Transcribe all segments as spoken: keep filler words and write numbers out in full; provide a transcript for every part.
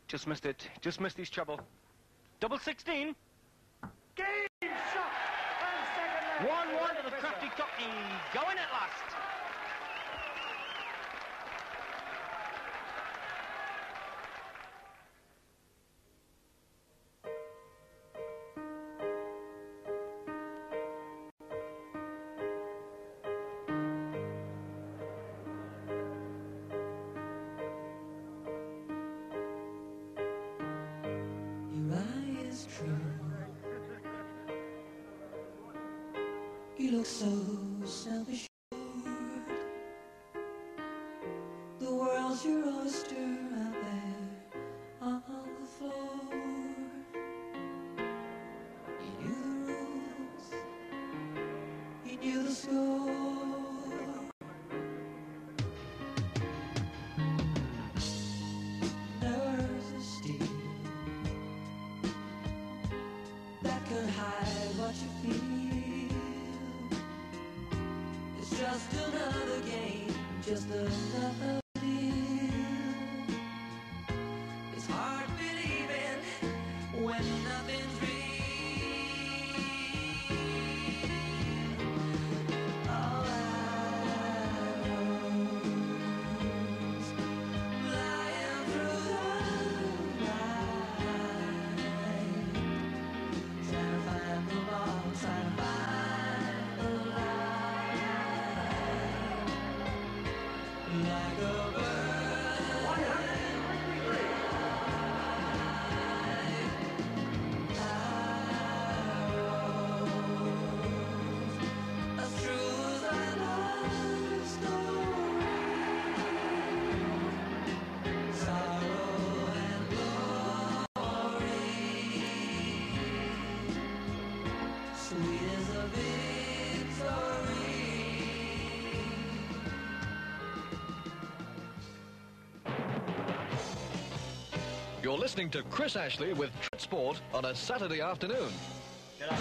Just missed it. Just missed his trouble. Double sixteen. Game shot. And second leg. one one to the crafty Cockney. Going at last. You look so self-assured. The world's your oyster out there on the floor. You knew the rules, you knew the score. Nerves of steel that could hide what you feel. Just another game, just another deal. It's hard believing when nothing's real. All I rose, flying through the night, trying to find the ball, trying to find the light. Like a bird, I rose, as true as I love story, sorrow and glory, sweet as a victory. You're listening to Chris Ashley with Trit Sport on a Saturday afternoon. G'day.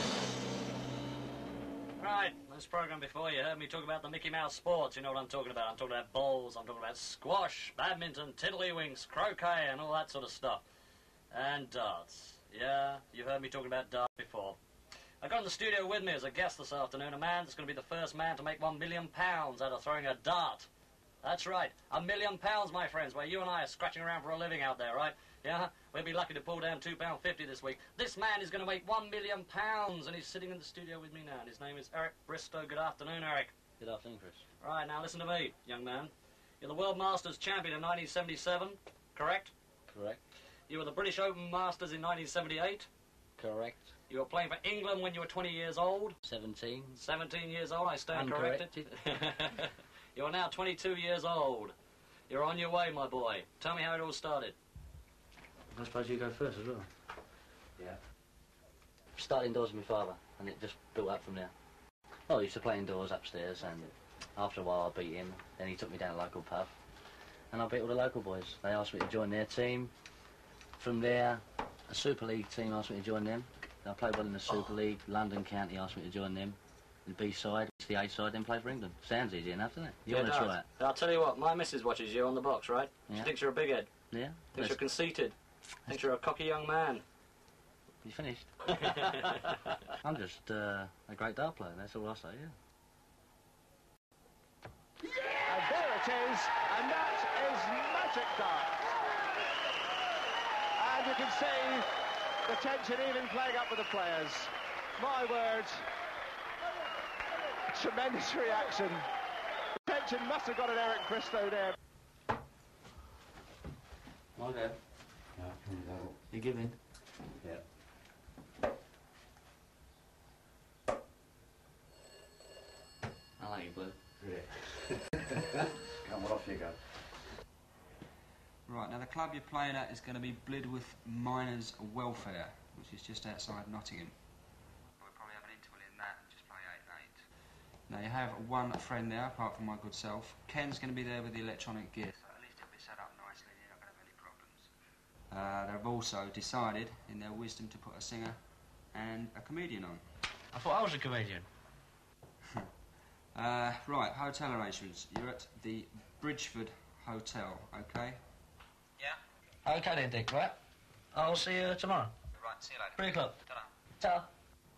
Right, this programme before you heard me talk about the Mickey Mouse sports. You know what I'm talking about. I'm talking about bowls, I'm talking about squash, badminton, tiddlywinks, croquet and all that sort of stuff. And darts. Yeah, you've heard me talking about darts before. I've got in the studio with me as a guest this afternoon a man that's going to be the first man to make one million pounds out of throwing a dart. That's right, a million pounds, my friends, where you and I are scratching around for a living out there, right? Yeah, we'll be lucky to pull down two pounds fifty this week. This man is going to make one million pounds, and he's sitting in the studio with me now, and his name is Eric Bristow. Good afternoon, Eric. Good afternoon, Chris. Right, now listen to me, young man. You're the World Masters champion in nineteen seventy-seven, correct? Correct. You were the British Open Masters in nineteen seventy-eight? Correct. You were playing for England when you were twenty years old? seventeen. seventeen years old, I stand Uncorrected. corrected. You are now twenty-two years old. You're on your way, my boy. Tell me how it all started. I suppose you go first as well. Yeah. Started indoors with my father, and it just built up from there. Well, I used to play indoors upstairs, and after a while I beat him. Then he took me down to a local pub, and I beat all the local boys. They asked me to join their team. From there, a Super League team asked me to join them. I played well in the Super oh. League. London County asked me to join them. The B side, the A side, then play for England. Sounds easy enough, doesn't it? You yeah, want to try it? I'll tell you what, my missus watches you on the box, right? Yeah. She thinks you're a big head. Yeah? Thinks Let's... you're conceited. Thinks you're a cocky young man. You finished? I'm just uh, a great dart player, that's all I say, yeah. Yeah! And there it is, and that is magic dart. And you can see the tension even playing up with the players. My word. Tremendous reaction. The tension must have got an Eric Bristow there. Okay. You give in? Yeah. I like you, Blue. Yeah. Come on, off you go. Right, now the club you're playing at is going to be Blidworth Miners Welfare, which is just outside Nottingham. We'll probably have an interval in that and just play eight eight. Now you have one friend there, apart from my good self. Ken's going to be there with the electronic gear, so at least it'll be set up nicely and you're not going to have any problems. Uh, they've also decided, in their wisdom, to put a singer and a comedian on. I thought I was a comedian. uh, right, hotel arrangements. You're at the Bridgeford Hotel, okay? Yeah. Okay then, Dick, right? I'll see you tomorrow. Right, see you later. Three o'clock. Ta-ra. Ta.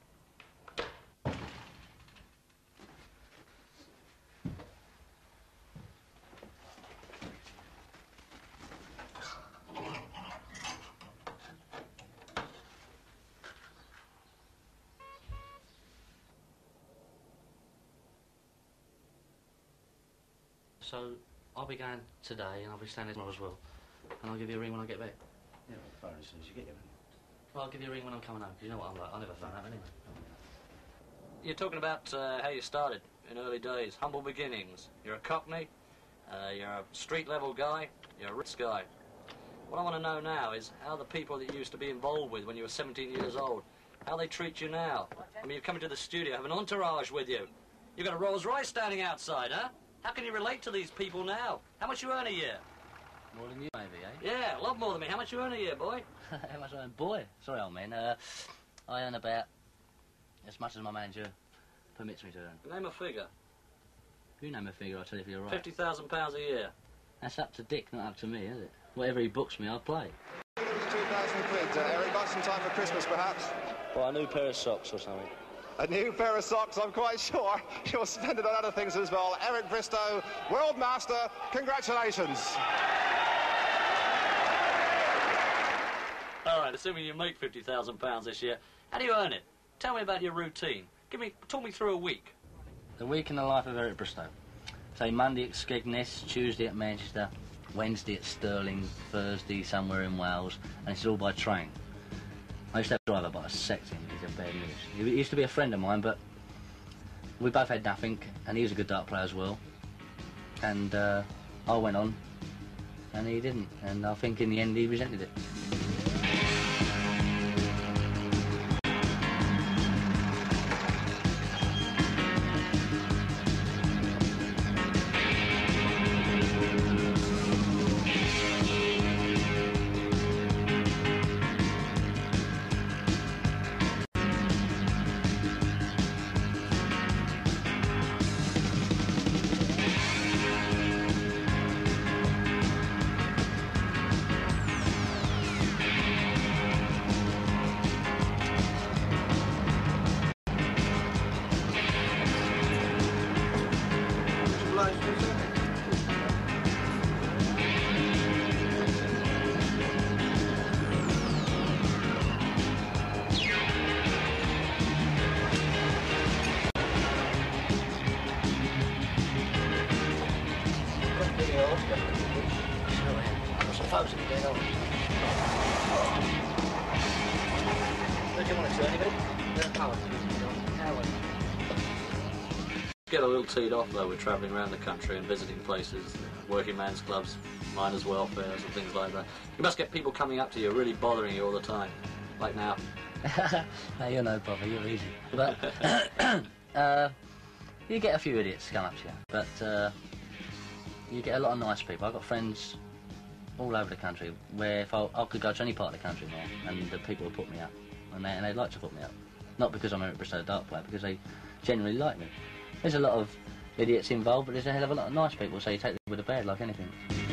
So, I'll be going today and I'll be staying there tomorrow as well. And I'll give you a ring when I get back. Yeah, well, phone as soon as you get here. Well, I'll give you a ring when I'm coming home, because you know what I'm like. I never phone up anyway. You're talking about uh, how you started in early days, humble beginnings. You're a cockney, uh, you're a street-level guy, you're a rich guy. What I want to know now is how the people that you used to be involved with when you were seventeen years old, how they treat you now. I mean, you've come into the studio, have an entourage with you. You've got a Rolls Royce standing outside, huh? How can you relate to these people now? How much you earn a year? More than you, maybe, eh? Yeah, a lot more than me. How much you earn a year, boy? How much I earn? Boy, sorry, old man. Uh, I earn about as much as my manager permits me to earn. Name a figure. You name a figure, I'll tell you if you're right. Fifty thousand pounds a year. That's up to Dick, not up to me, is it? Whatever he books me, I'll play. two thousand quid. Uh, Eric, buy some time for Christmas, perhaps? Well, a new pair of socks or something. A new pair of socks, I'm quite sure. You'll spend it on other things as well. Eric Bristow, World Master, congratulations. All right, assuming you make fifty thousand pounds this year, how do you earn it? Tell me about your routine. Give me, talk me through a week. The week in the life of Eric Bristow. Say Monday at Skegness, Tuesday at Manchester, Wednesday at Stirling, Thursday somewhere in Wales, and it's all by train. I used to have a driver, but I sacked him. He's a bad news. He used to be a friend of mine, but we both had nothing, and he was a good dart player as well. And uh, I went on, and he didn't. And I think in the end he resented it. Get a little teed off though, we're travelling around the country and visiting places, working man's clubs, miners' welfares and things like that. You must get people coming up to you, really bothering you all the time, like now. No, you're no bother, you're easy. But uh, you get a few idiots come up to you, but uh, you get a lot of nice people. I've got friends all over the country where if I, I could go to any part of the country now and the people would put me up, and, they, and they'd like to put me up. Not because I'm Eric Bristow, a dart player, because they generally like me. There's a lot of idiots involved, but there's a hell of a lot of nice people, so you take them with a bad like anything.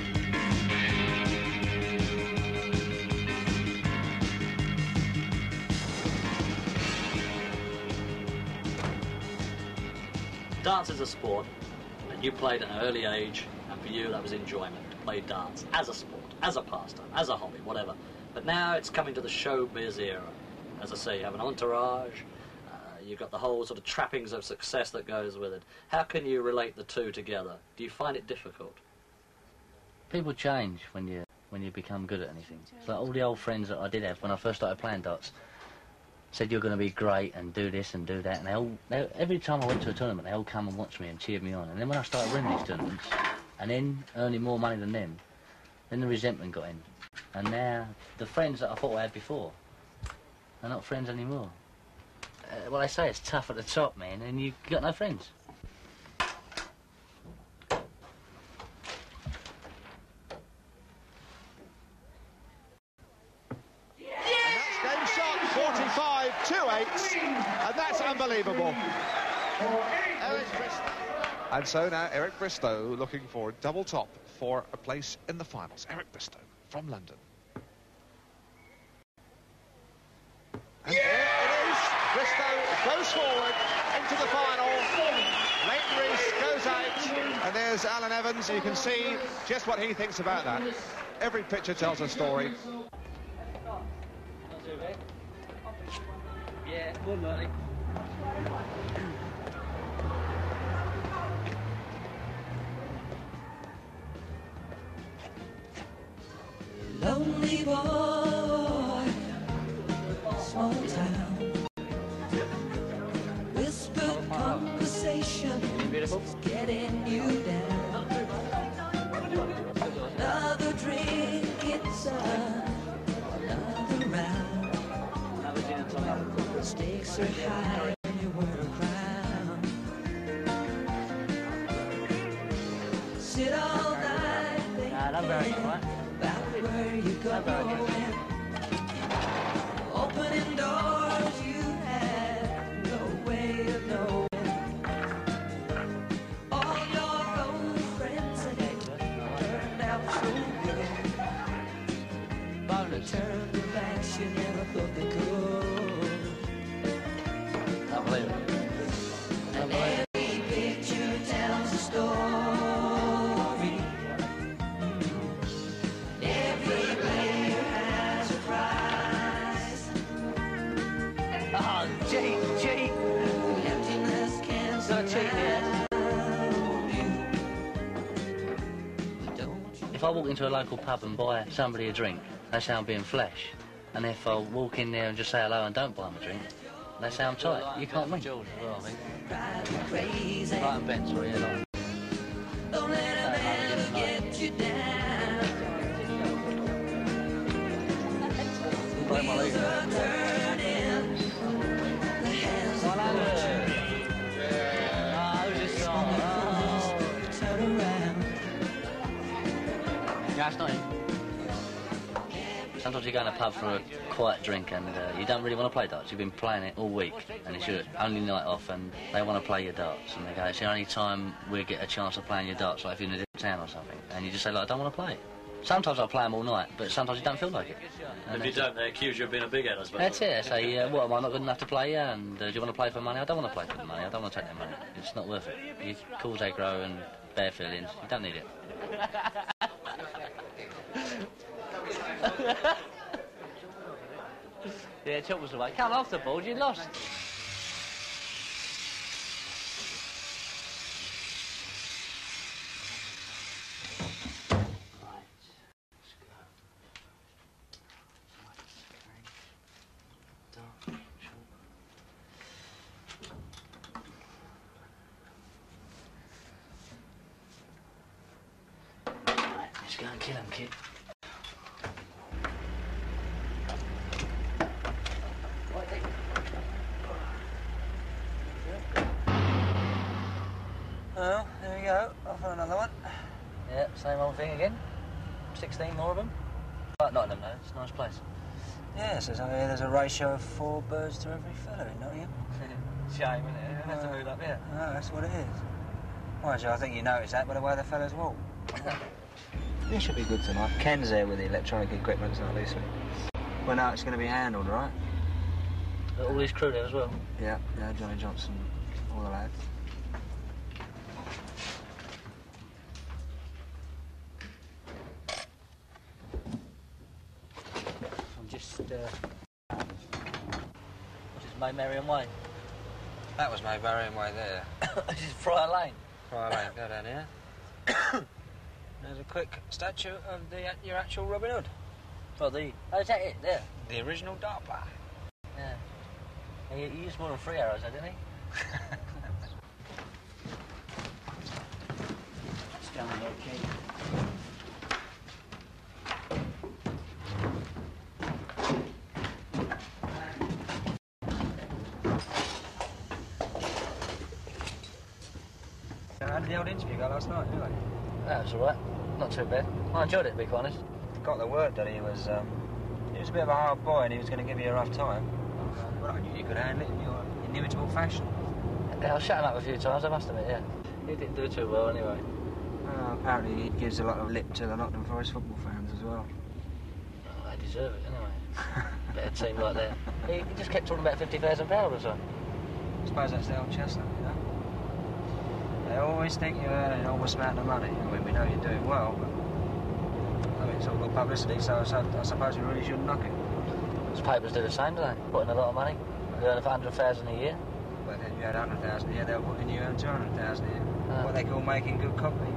Dance is a sport, and you played at an early age, and for you that was enjoyment, to play dance as a sport, as a pastime, as a hobby, whatever. But now it's coming to the showbiz era. As I say, you have an entourage, you've got the whole sort of trappings of success that goes with it. How can you relate the two together? Do you find it difficult? People change when you when you become good at anything. It's like all the old friends that I did have when I first started playing darts said you're going to be great and do this and do that, and they all they, every time I went to a tournament they all come and watch me and cheered me on. And then when I started winning these tournaments and then earning more money than them, then the resentment got in. And now the friends that I thought I had before are not friends anymore. Uh, well, they say it's tough at the top, man, and you've got no friends. Game shot, forty-five two eight, and that's unbelievable. Eric Bristow. And so now Eric Bristow looking for a double top for a place in the finals. Eric Bristow from London. There's Alan Evans. You can see just what he thinks about that. Every picture tells a story. Yeah, good morning. Lonely boy, small town, whispered conversation, getting you down. Another drink, it's another round. Stakes are high and you wear a crown. Sit all night thinking about where you going. Opening doors you had no way of knowing. All your old friends had turned out so good. They turned their backs, you never thought they could. And every picture tells a story. Every player has a prize. Oh, cheat, cheat. Emptiness can't surround you. Don't you If I walk into a local pub and buy somebody a drink, they say I'm being flesh. And if I walk in there and just say hello and don't buy them a drink, they say I'm tight. You can't win. George as well, I think. drive you crazy? Right and Ben, sorry, yeah, like. Don't let a man get you down. The wheels are turning. The hands are watching. Oh, I was just oh. Turn around. Yeah, it's not him. Sometimes you go in a pub for a quiet drink and uh, you don't really want to play darts. You've been playing it all week and it's your only night off and they want to play your darts. And they go, it's the only time we get a chance of playing your darts, like if you're in a different town or something. And you just say, like, I don't want to play it. Sometimes I play them all night, but sometimes you don't feel like it. And If you don't, they accuse you of being a big head, I suppose. That's it. I say, uh, what, am I not good enough to play? Yeah, and uh, do you want to play for money? I don't want to play for the money. I don't want to take their money. It's not worth it. You calls they grow and bare feelings. You don't need it. Yeah, Chalk was away. Come off the board, you lost. Let's go and kill him, kid. Well, there we go. Off on another one. Yeah, same old thing again. sixteen more of them. But Nottingham, though. It's a nice place. Yeah, so there's a ratio of four birds to every feather in Nottingham. Shame, isn't it? We'll have to move up here. No, that's what it is. Mind you, I think you noticed that by the way the fellas walk. It should be good tonight. Ken's there with the electronic equipment, so at least we know it's going to be handled, right? Got all his crew there as well. Yeah, yeah, Johnny Johnson, all the lads. I'm just, uh... What's his May Marion Way? That was my Marion Way there. This is Friar Lane. Friar Lane, go down here. There's a quick statue of the your actual Robin Hood. Oh, the... Oh, is that it? There? The original dart player. Yeah. He, he used more than three arrows, though, didn't he? It's down there, okay. How did the old interview go last night, anyway? That was all right. Not too bad. I enjoyed it, to be quite honest. Got the word that he was, um, he was a bit of a hard boy and he was going to give you a rough time. But I knew you could handle it in your inimitable fashion. Yeah, I shut him up a few times, I must admit, yeah. He didn't do too well, anyway. Uh, apparently he gives a lot of lip to the Nottingham Forest football fans as well. Oh, they deserve it, anyway. Better team like that. He, he just kept talking about fifty thousand pounds or so. I suppose that's the old chestnut, you know? They always think you're earning an enormous amount of money when we know you're doing well, but I mean, it's all got publicity, so I, I suppose we really shouldn't knock it. Those papers do the same, do they? Put in a lot of money. They earn one hundred thousand a year. Well, then you had one hundred thousand a year, they'll put in you earn two hundred thousand a year. Ah. What they call making good copy.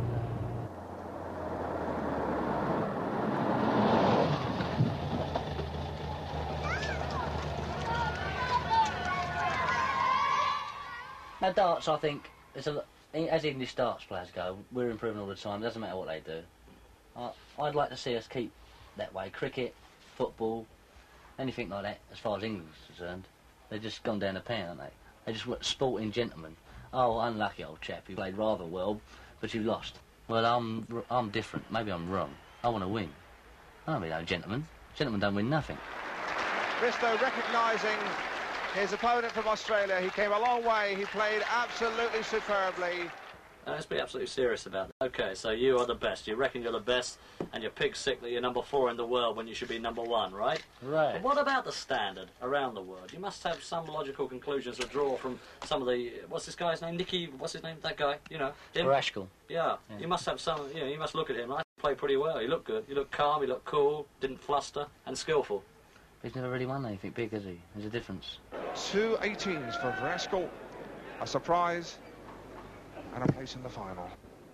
Now, darts, I think, it's a, as English darts players go, we're improving all the time. It doesn't matter what they do. I, I'd like to see us keep that way. Cricket, football, anything like that, as far as England's concerned. They've just gone down the pan, haven't they? They just were sporting gentlemen. Oh, unlucky old chap, you played rather well, but you lost. Well, I'm I'm different. Maybe I'm wrong. I want to win. I don't be no gentleman. Gentlemen don't win nothing. Bristow recognising his opponent from Australia. He came a long way. He played absolutely superbly. Now, let's be absolutely serious about it. Okay, so you are the best. You reckon you're the best, and you're pig sick that you're number four in the world when you should be number one, right? Right. But what about the standard around the world? You must have some logical conclusions to draw from some of the... What's this guy's name? Nicky... What's his name? That guy? You know? Him? Rashkel. Yeah. yeah. You must have some... You know, you must look at him. I played pretty well. He looked good. He looked calm. He looked cool. Didn't fluster. And skillful. He's never really won anything big, has he? There's a difference. Two eighteens for Bristow. A surprise and a place in the final.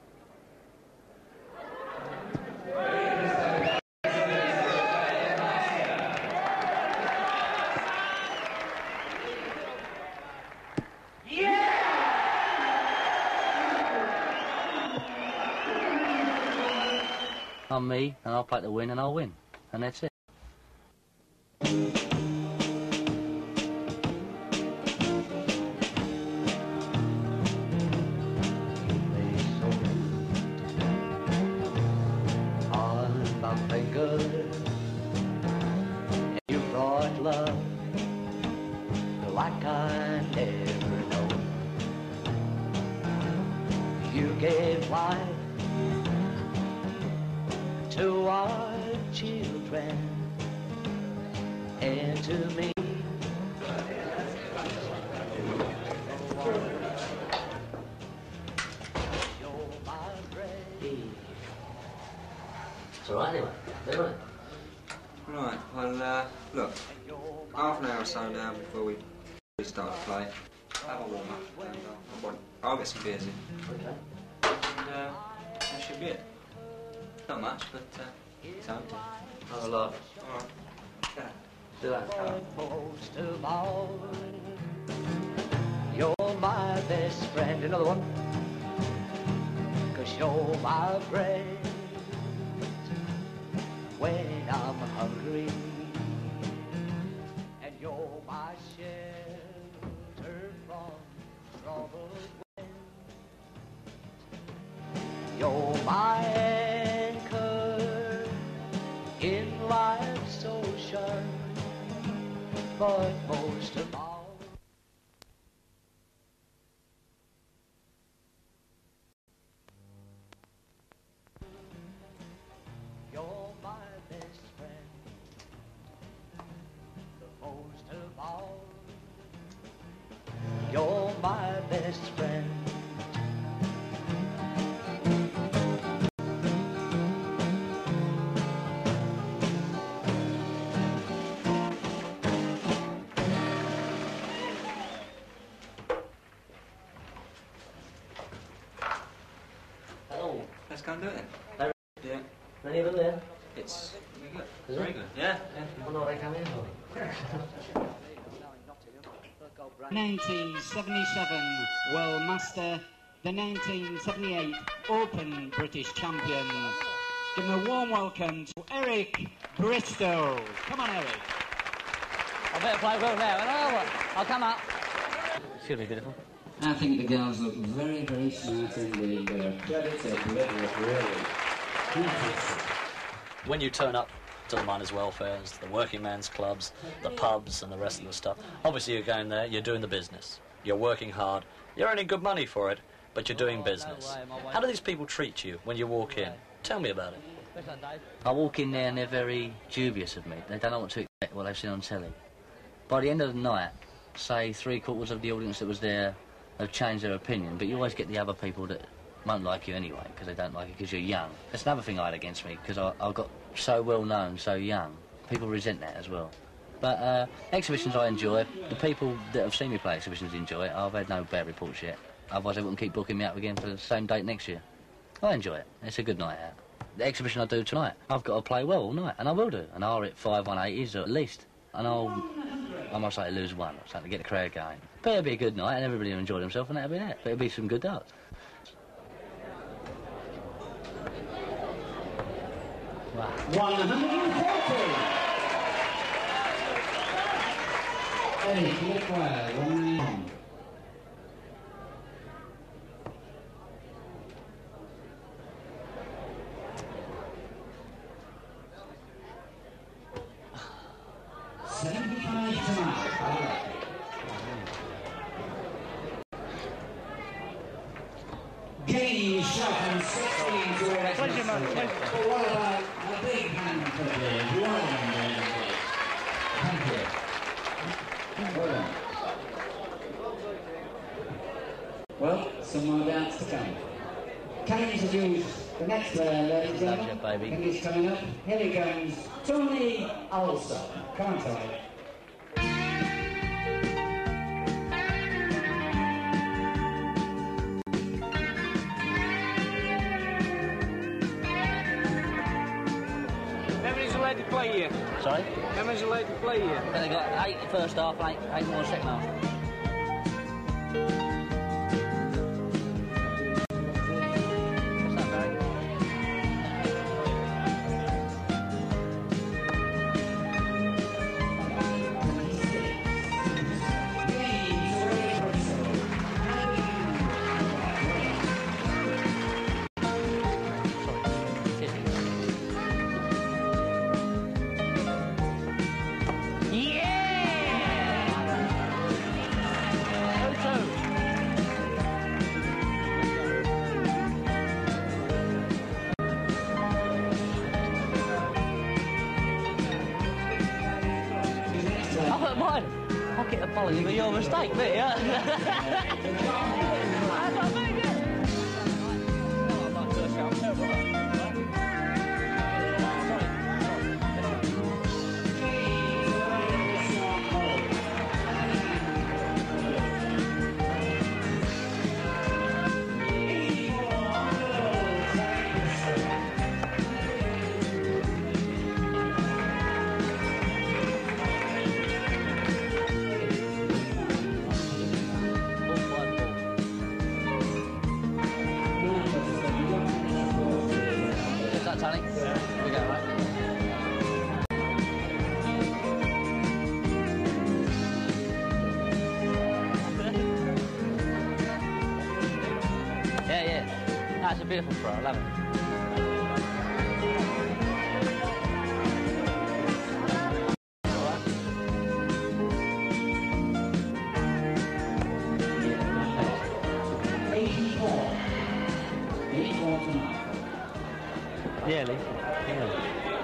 I'm me, and I'll play to win, and I'll win. And that's it. On my finger, you brought love like I never known. You gave life to our children and to me. It's all right anyway, isn't it? Right, well, uh, look, half an hour or so now before we start to play. Have a warm up, and uh, I'll get some beers in. Okay. And uh, that should be it. Not much, but uh, it's home to. Have a lot. All right. Yeah. Do that. Most of all, you're my best friend. Another one. 'Cause you're my friend when I'm hungry, and you're my shelter from troubled wind. You're my anchor in life's ocean, but most of all, you're my best friend. The most of all, you're my best friend. Hello. Let's go and do it. Hey. Yeah. Any of them there? It's very good. Is very it? good. Yeah. yeah. I wonder what they come in for. nineteen seventy-seven World Master, the nineteen seventy-eight Open British Champion. Give him a warm welcome to Eric Bristow. Come on, Eric. I better play well now, and I'll, I'll come up. Excuse me, beautiful. I think the girls look very, very smart indeed. They're credit to really. When you turn up to the miners' welfares, the working men's clubs, the pubs and the rest of the stuff, obviously you're going there, you're doing the business. You're working hard, you're earning good money for it, but you're doing business. How do these people treat you when you walk in? Tell me about it. I walk in there and they're very dubious of me. They don't know what to expect, what they've seen on telly. By the end of the night, say three quarters of the audience that was there have changed their opinion, but you always get the other people that won't like you anyway, because they don't like you because you're young. That's another thing I had against me, because I, I got so well known, so young. People resent that as well. But uh, exhibitions I enjoy. The people that have seen me play exhibitions enjoy it. I've had no bad reports yet. Otherwise they wouldn't keep booking me up again for the same date next year. I enjoy it. It's a good night out. The exhibition I do tonight, I've got to play well all night, and I will do. And I'll hit five one eighties at least. And I'll, I might say lose one or something to get the crowd going. But it'll be a good night, and everybody will enjoy themselves, and that'll be that. But it'll be some good darts. Wow. one forty. Eric, Leclerc, one nine. seventy-five tonight. Game shot and sixteen to Eric. Pleasure, man. Pleasure. So what about a big hand for the Warren? Thank you. Well done. Well, some more darts to come. Can I introduce the next player, ladies and gentlemen? Pleasure, baby. I think he's coming up. Here he comes, Tony Alsop. Come on, Tony. How many's allowed to play here? Sorry? How many's allowed to play here? But they got eight first half, eight, eight more second half. Pocket apology for your mistake, mate, yeah? I thought, mate, yeah. Tony? Yeah. We go, right? Yeah, yeah. That's a beautiful throw, I love it. eighty-four. eighty-four tonight. Yeah, Lee. Yeah.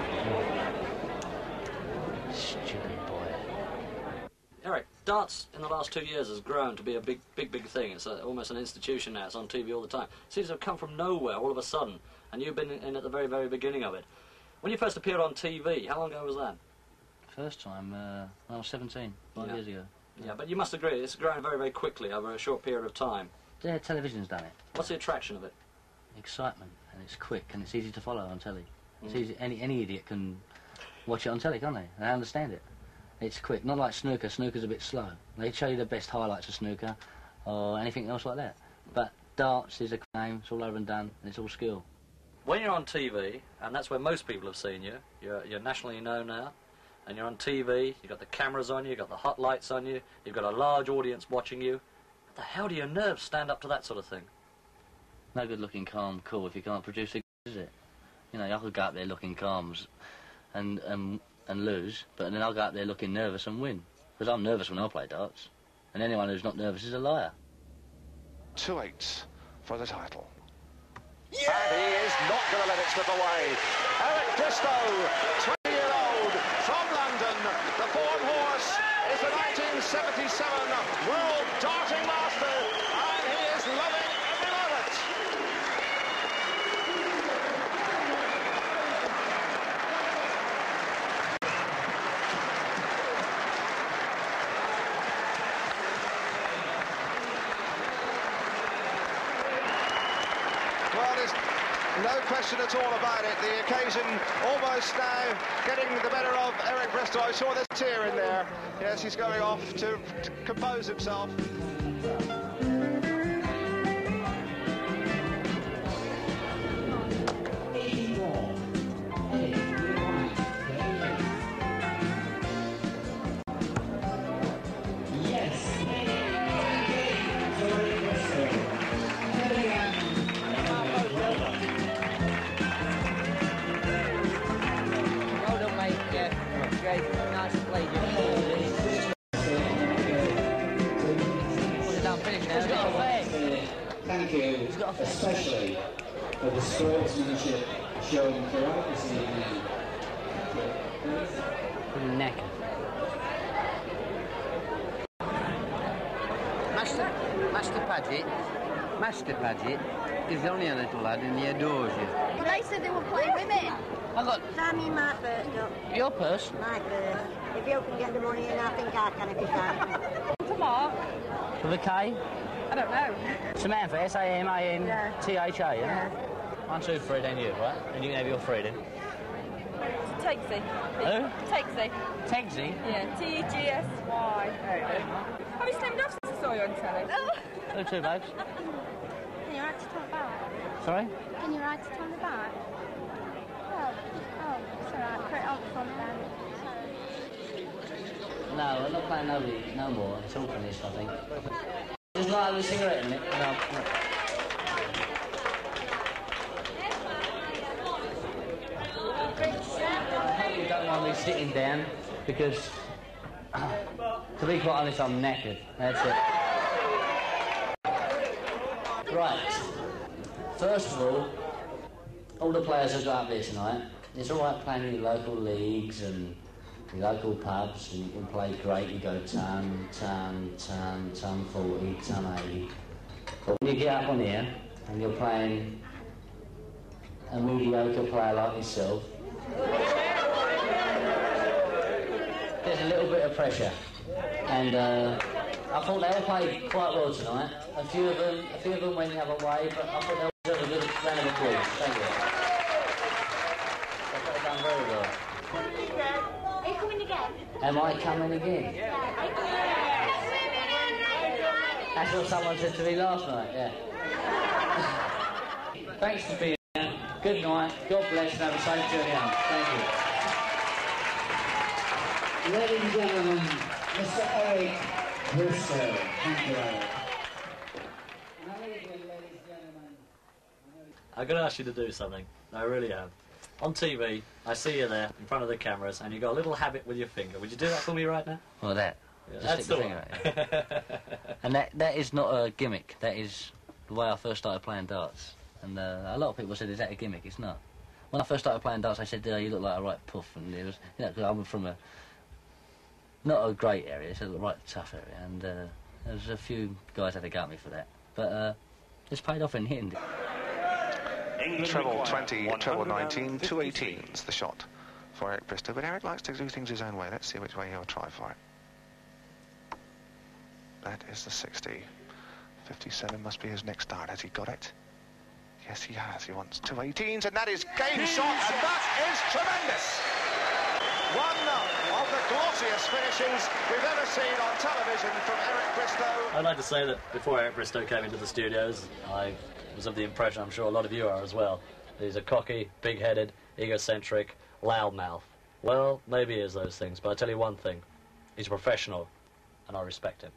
Stupid boy. Eric, darts in the last two years has grown to be a big, big, big thing. It's a, almost an institution now. It's on T V all the time. It seems to have come from nowhere all of a sudden, and you've been in at the very, very beginning of it. When you first appeared on T V, how long ago was that? First time, uh, I was seventeen, five Yeah. years ago. Yeah, but you must agree, it's grown very, very quickly over a short period of time. Yeah, television's done it. What's the attraction of it? Excitement, and it's quick, and it's easy to follow on telly. It's Mm. easy, any, any idiot can watch it on telly, can't they? They understand it. It's quick, not like snooker. Snooker's a bit slow. They show you the best highlights of snooker, or anything else like that. But darts is a game, it's all over and done, and it's all skill. When you're on T V, and that's where most people have seen you, you're, you're nationally known now, and you're on T V, you've got the cameras on you, you've got the hot lights on you, you've got a large audience watching you. What the hell do your nerves stand up to that sort of thing? No good looking calm, cool if you can't produce it, is it? You know, I could go out there looking calm and, and, and lose, but then I'll go out there looking nervous and win. Because I'm nervous when I play darts. And anyone who's not nervous is a liar. Two eights for the title. Yeah! And he is not going to let it slip away. Eric Bristow, twenty-year-old from London. The form horse is the nineteen seventy-seven World Darting Master. No question at all about it. The occasion almost now getting the better of Eric Bristow. I saw this tear in there. Yes, he's going off to, to compose himself. Thank you, especially for the sportsmanship shown throughout this evening. Neck. Master, Master Paget, Master Paget is only a little lad and he adores you. Well, they said they were playing women. I got... Sign me my purse, Doc. Your purse? My purse. If you can get the money in, I think I can if you can. For Mark? With a K? I don't know. Samantha, S A M A N T H A, yeah? Yeah. One, two, three, then you, right? And you can have your three then. Taxi. Who? Taxi. Taxi? Yeah, T E G S Y. Have you slimmed off since I saw you on telly? Who two, babes? Can you write it on the back? Sorry? Can you write it on the back? Oh, oh, it's alright. Put it on the front then. No, we're not playing nobody no more. It's all finished, I think. Just light with a cigarette in it. No, no. I hope you don't mind me sitting down, because, to be quite honest, I'm knackered. That's it. Right. First of all, all the players have got up there tonight. It's all right playing in local leagues and local pubs, and you can play great. You go ton, ton, ton, ton forty, ton eighty. But when you get up on here and you're playing a mediocre player like yourself, there's a little bit of pressure. And uh, I thought they all played quite well tonight. A few of them, a few of them went the other way, but I thought they all deserved a good round of applause. Thank you. I thought they've done very well. Are you coming again? Am I coming again? That's what someone said to me last night, yeah. Thanks for being here. Good night. God bless and have a safe journey home. Thank you. Ladies and gentlemen, Mister Eric Bristow. Thank you, Eric. I'm going to ask you to do something. I really am. On T V, I see you there in front of the cameras, and you've got a little habit with your finger. Would you do that for me right now? Well, that. Yeah, Just that's stick the your one. finger out, yeah. And that, that is not a gimmick. That is the way I first started playing darts. And uh, a lot of people said, is that a gimmick? It's not. When I first started playing darts, they said, oh, you look like a right puff. And it was, you know, because I'm from a, not a great area, it's a right tough area. And uh, there was a few guys that had to gut me for that. But uh, it's paid off in the end. Treble twenty, treble nineteen, two eighteens the shot for Eric Bristow. But Eric likes to do things his own way. Let's see which way he'll try for it. That is the sixty. fifty-seven must be his next dart. Has he got it? Yes, he has. He wants two eighteens, and that is game shot, and that is tremendous. One of the glossiest finishings we've ever seen on television from Eric Bristow. I'd like to say that before Eric Bristow came into the studios, I was of the impression, I'm sure a lot of you are as well, that he's a cocky, big-headed, egocentric, loudmouth. Well, maybe he is those things, but I tell you one thing, he's a professional, and I respect him.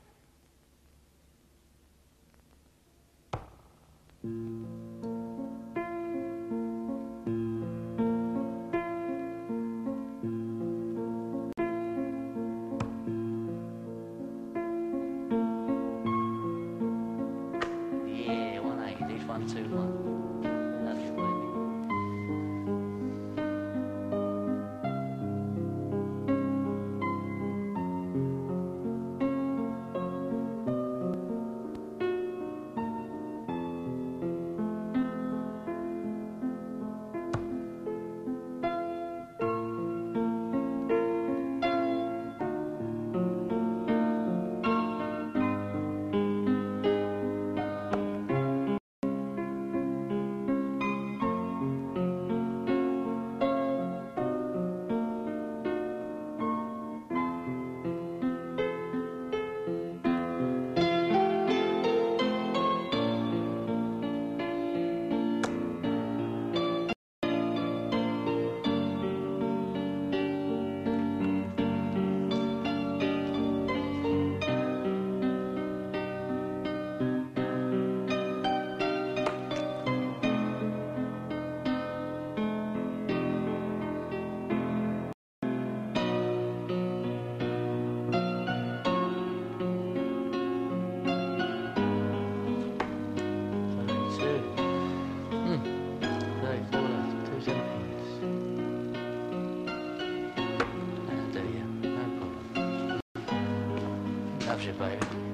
Yeah, one eighty, one two one. That's right. Loves you, baby.